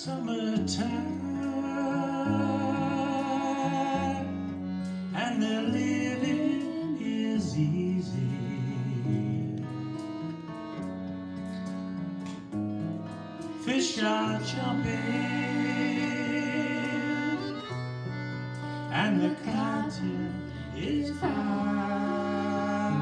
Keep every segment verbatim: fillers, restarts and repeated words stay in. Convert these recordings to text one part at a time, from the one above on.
summertime, and the living is easy. Fish are jumping, and the cotton is high.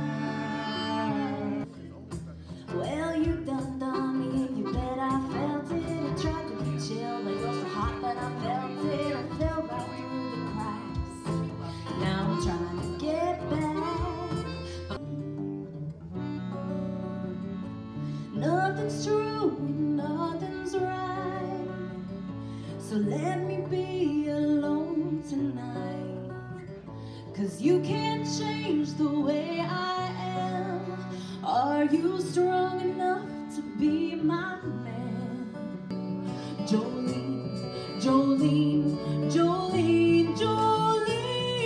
Well, you done done me, you bet I felt it. I tried to be chill, but you're so hot that I felt it. I fell right through the cracks. Now I'm trying to get back. Nothing's true, nothing's right. So let me be alone tonight. 'Cause you can't change the way I am. Are you strong enough to be my man? Jolene, Jolene, Jolene, Jolene.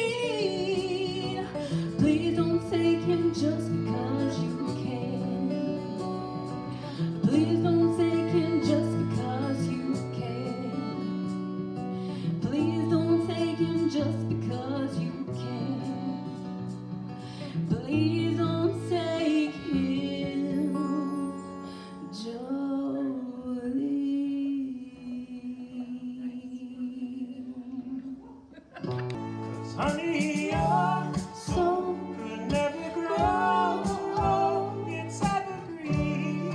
Please don't take him just because you can. Please don't take him just because you can. Please don't take him just because you can. Please don't take him, Jolene. 'Cause honey, your soul could never grow. Oh, it's evergreen.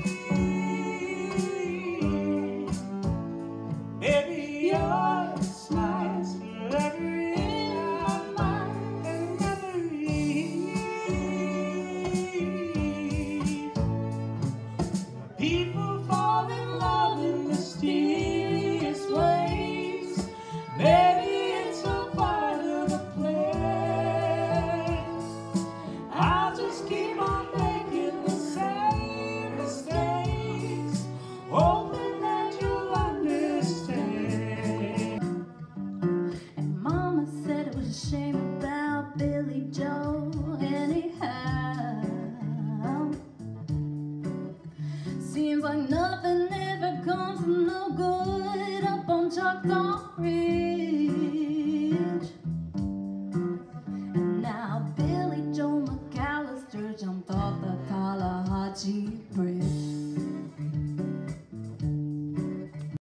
Baby, your smile's forever in my mind and memories. People fall in love in mysterious ways. Maybe it's a part of the plan. I'll just keep on making the same mistakes, hoping that you'll understand. And Mama said it was a shame about Billy Joe. Anyhow, seems like nothing ever comes from no good up on Choctaw Ridge.